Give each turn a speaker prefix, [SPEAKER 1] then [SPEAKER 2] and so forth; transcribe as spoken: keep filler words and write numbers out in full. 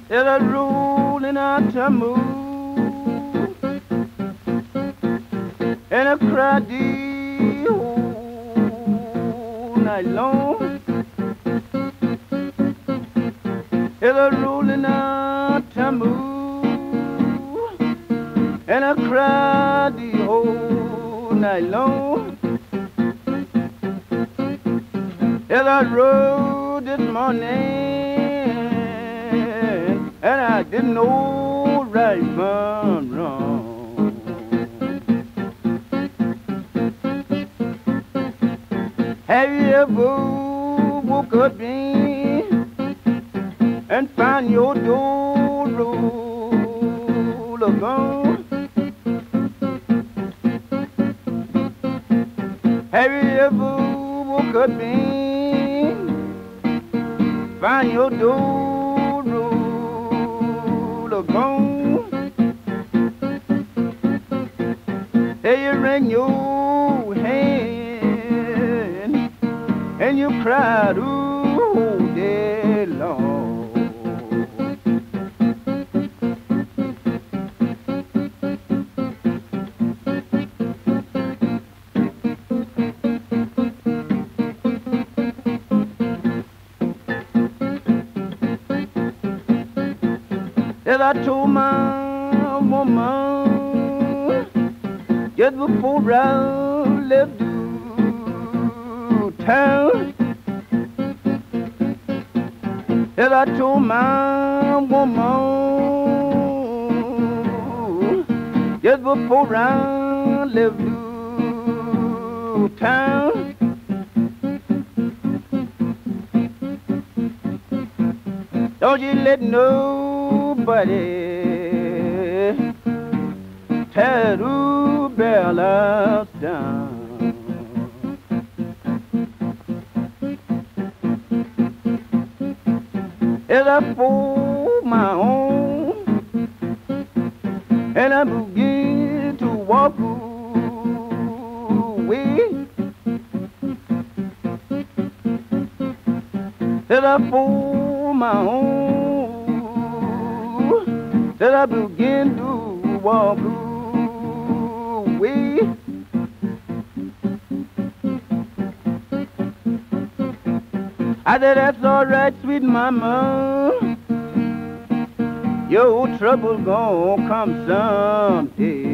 [SPEAKER 1] It's a rolling out to move, and I cried the whole night long. It's a rolling out to move, and I cried the whole night long. As I rode this morning, and I didn't know right from wrong. Have you ever woke up in and find your door roll gone? Have you ever woke up in, find your door roll gone? Hey, you wring your hand and you cried all day long. As I told my woman just before I left town, as I told my woman just before I left town, don't you let nobody tear the bell us down. As I fold my home and I begin to walk away, as I fold my home, as I begin to walk away, I said, that's all right, sweet mama, your trouble gon' come someday.